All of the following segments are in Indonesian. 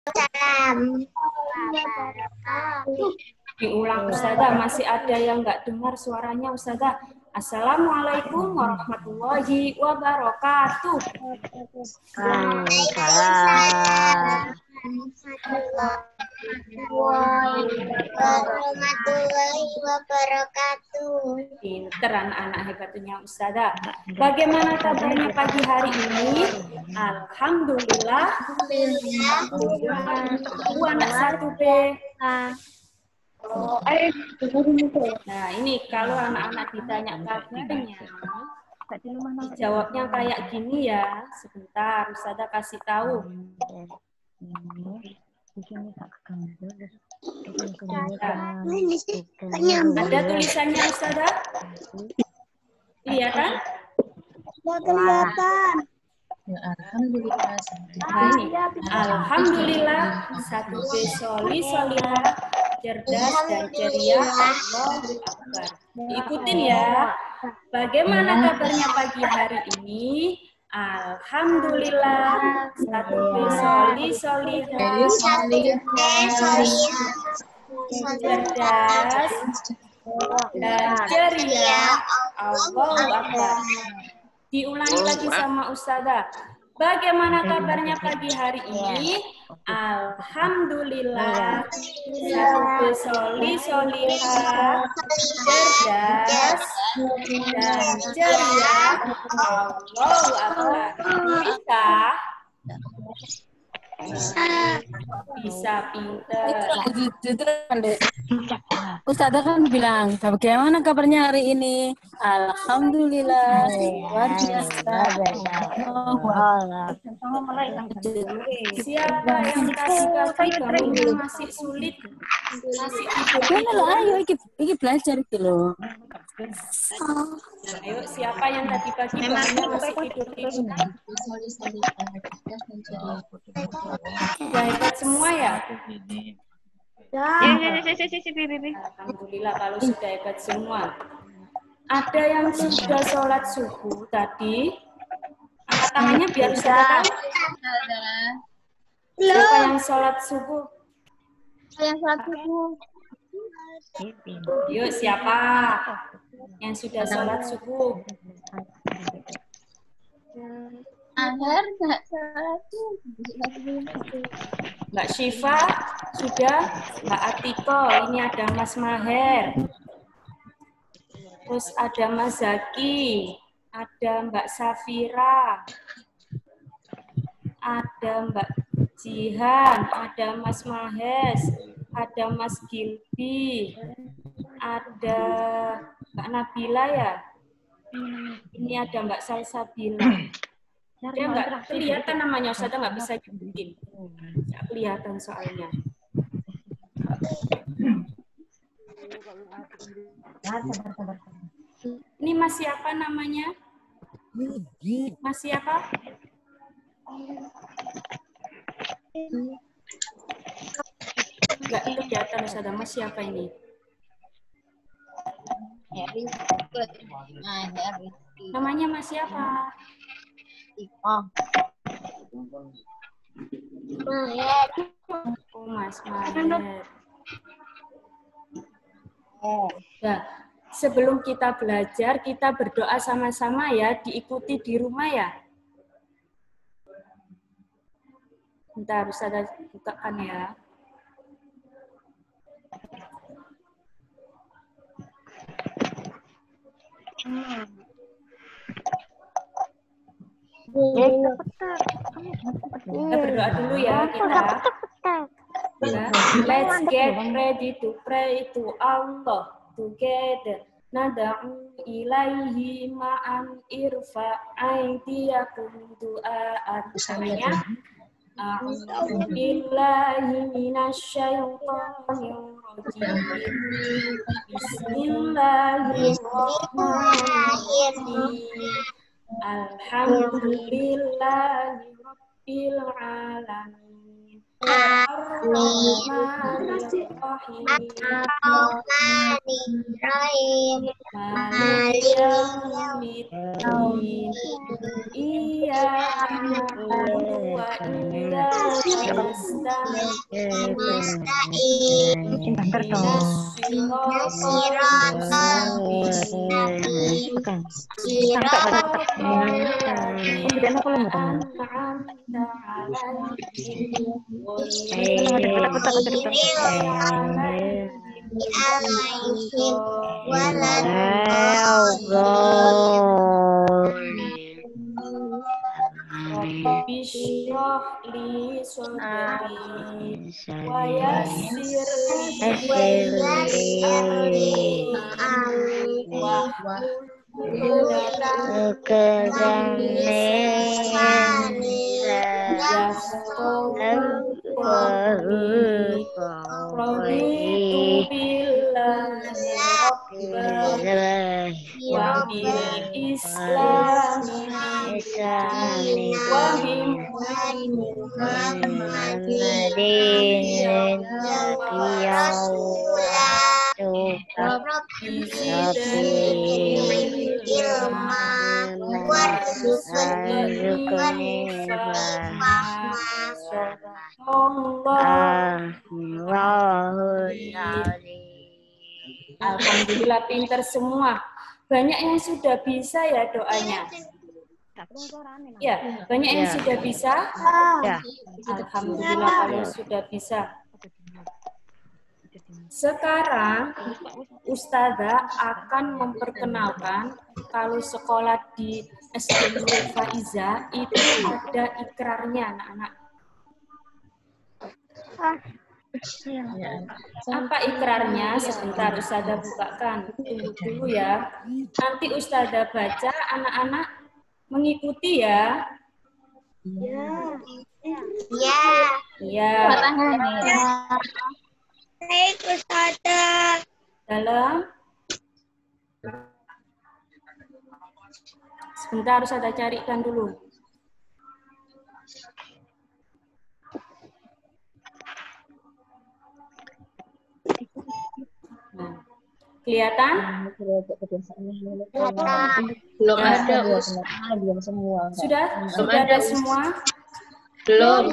Diulang Ustazah, masih ada yang nggak dengar suaranya Ustazah. Assalamualaikum warahmatullahi wabarakatuh. Waalaikumsalam warahmatullahi wabarakatuh. Pinter anak-anak hebatnya Ustazah. Bagaimana kabarnya pagi hari ini? Alhamdulillah. Bu anak 1B. Nah, ini kalau anak-anak ditanya kabarnya, jawabnya kayak gini ya. Sebentar, Ustazah kasih tahu. Ada tulisannya Ustazah? Iya kan? Kelihatan. Alhamdulillah. Nah, ini. Alhamdulillah, 1B soli solihah, cerdas dan ceria. Allahu Akbar. Diikutin ya. Bagaimana kabarnya pagi hari ini? Alhamdulillah, 1B soli solihah, cerdas dan ceria. Allahu Akbar. Diulangi lagi sama Ustazah. Bagaimana kabarnya pagi hari ini? Alhamdulillah. 1B soli solihah, cerdas dan ceria. Allahu Akbar. Bisa pinter. Ustazah kan bilang, bagaimana kabarnya hari ini? Alhamdulillah, luar biasa. Siapa yang tadi bangunnya masih sulit? Masih tidur? Ayo, ini belajar itu loh. Ayo, siapa yang tadi pagi bangunnya masih tidur? Sudah hebat semua ya? Alhamdulillah kalau sudah hebat semua. Ada yang sudah sholat subuh tadi? Angkat tangannya biar bisa tahu. Siapa yang sholat subuh? Yang sholat subuh. Yuk, siapa yang sudah sholat subuh? Akhir nggak sholat subuh. Mbak Syifa sudah, Mbak Atiko, ini ada Mas Maher, terus ada Mas Zaki, ada Mbak Safira, ada Mbak Jihan, ada Mas Mahes, ada Mas Gilbi, ada Mbak Nabila ya, ini ada Mbak Salsabila. Dia nggak kelihatan namanya, Ustazah nggak bisa nyebutin. Nggak kelihatan soalnya. Ini Mas siapa namanya? Mas siapa? Nggak kelihatan, Ustazah. Mas siapa ini? Namanya Mas siapa? Oh, Mas Maher. Nah, sebelum kita belajar, kita berdoa sama-sama ya, diikuti di rumah ya. Bentar, Ustazah bukakan ya. Kita berdoa dulu ya kita. Ya. Let's get ready to pray to Allah together. Nada'u ilaihi ma'an irfa aidiyakum du'a'an. Namanya A'udzu billahi minasyaitonir rajim. Bismillahirrahmanirrahim. Alhamdulillahi rabbil alamin. Ar-Rahmanir Rahim. Malik yaumiddin. Iyyaka na'budu wa iyyaka nasta'in. Ihdinas siratal mustaqim. Siratal ladzina an'amta 'alaihim Rabbi shrah li sadri wa yassir li amri wahlul 'uqdatam min lisani yafqahu qawli. Raditu billahi rabban wa bil islami wa bi Muhammadin Rabbi zidni ilma warzuqni fahma. Alhamdulillah pinter semua. Banyak yang sudah bisa ya doanya. Ya, banyak yang sudah bisa. Alhamdulillah kalau sudah bisa. Sekarang Ustazah akan memperkenalkan kalau sekolah di SD Nurul Faiza itu ada ikrarnya anak-anak. Apa ikrarnya? Sebentar Ustazah bukakan. Tunggu dulu ya. Nanti Ustazah baca, anak-anak mengikuti ya. Ya. Baik, Ustazah. Dalam. Sebentar Ustazah carikan dulu. Kelihatan? Belum ada, belum semua. Sudah? Sudah ada semua? Belum.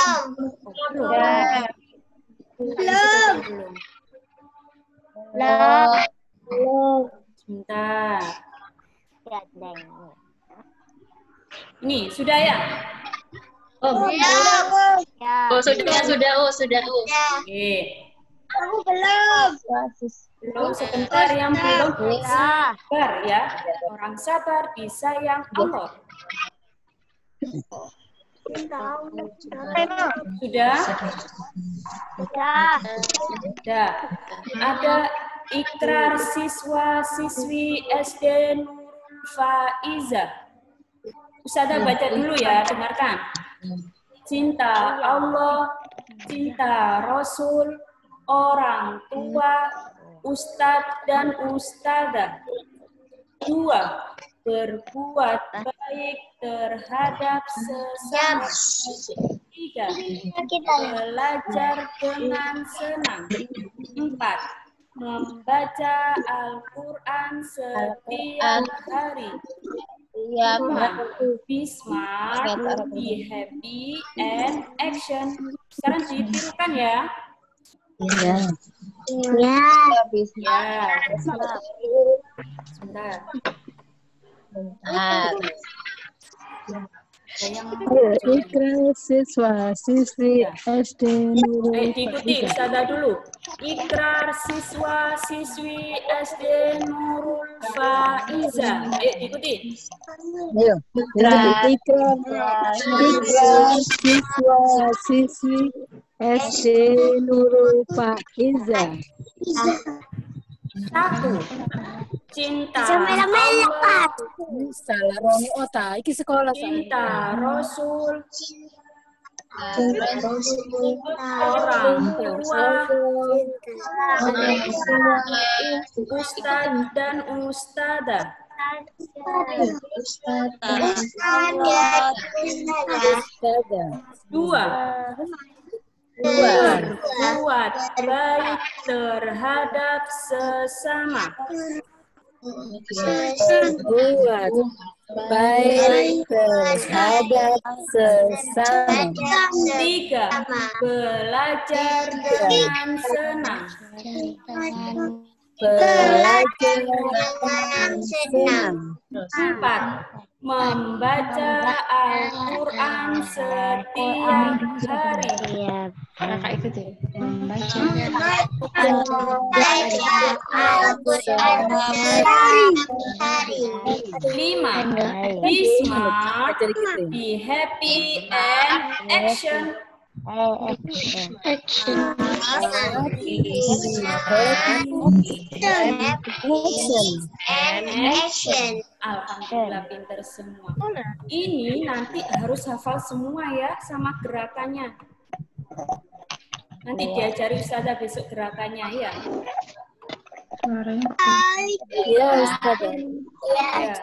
Sebentar. Ini sudah ya? Sudah. Oke. Aku belum. Belum, sebentar yang belum sabar ya. Orang sabar disayang Allah. Sudah? Sudah. Ada ikrar siswa-siswi SD Nurul Faiza. Ustazah baca dulu ya, dengarkan. Cinta Allah, cinta Rasul, orang tua, ustadz dan ustadzah. 2. Berbuat baik terhadap sesama. 3. Belajar dengan senang. 4. Membaca Al-Quran setiap hari. 5. Be smart, be happy, and action. Sekarang ditirukan ya. Ya. Sebentar. Ikrar siswa-siswi SD Nurul diikuti Ustazah dulu. Ikrar siswa-siswi SD Nurul Faiza. Diikuti. Ayo. Ikrar siswa-siswi SD Nurul Faiza. 1. Cinta Allah, salah Romi Ota, iki sekolah cinta Rasul, orang tua, ustadz dan ustadzah. 2. Berbuat baik terhadap sesama. Buat baik terhadap sesama. 3. Belajar dengan senang. Belajar dengan senang. 4. Membaca Al-Quran setiap hari. Kakak ikut ya. Membaca. Lima. Be smart, be happy, and action. Alhamdulillah pinter semua. Ini nanti harus hafal semua ya sama gerakannya. Nanti diajari Ustazah besok gerakannya ya. Ya, Ustaz. Ya.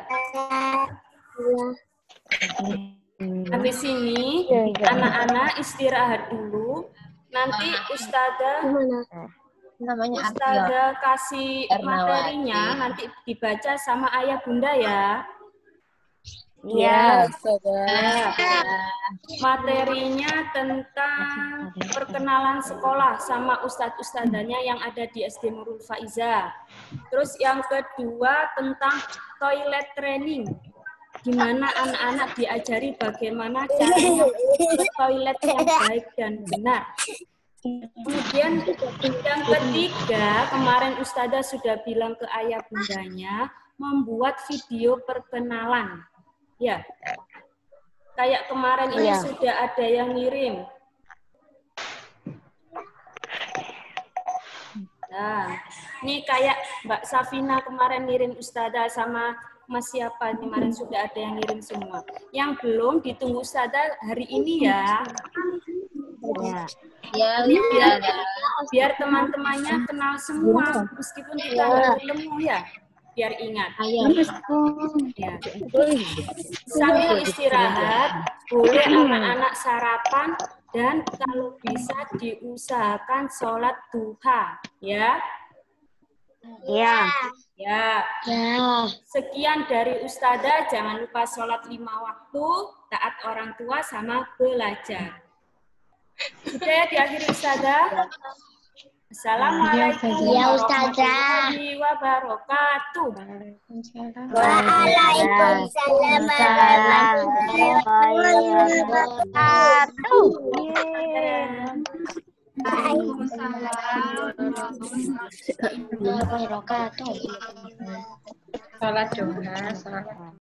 Habis ini anak-anak istirahat dulu. Nanti Ustazah kasih materinya nanti dibaca sama ayah bunda ya. Ya, Ustazah. Materinya tentang perkenalan sekolah sama ustadz-ustadzanya yang ada di SD Nurul Faiza. Terus yang kedua tentang toilet training. Gimana anak-anak diajari bagaimana caranya ke toilet yang baik dan benar. Kemudian yang ketiga, kemarin Ustazah sudah bilang ke ayah bundanya membuat video perkenalan. Ya, kayak kemarin ini sudah ada yang ngirim. Nah, ini kayak Mbak Safina kemarin ngirim Ustazah sama Mas siapa kemarin sudah ada yang ngirim semua. Yang belum ditunggu Ustazah hari ini ya. Biar teman-temannya kenal semua meskipun kita baru ketemu ya. Biar ingat. Ya. Sambil istirahat, boleh anak-anak sarapan dan kalau bisa diusahakan sholat duha, ya. Ya. Sekian dari Ustazah, jangan lupa sholat 5 waktu, taat orang tua sama belajar. Sudah ya diakhiri Ustazah? Assalamualaikum warahmatullahi wabarakatuh. Waalaikumsalam warahmatullahi wabarakatuh. Salat juga, salat.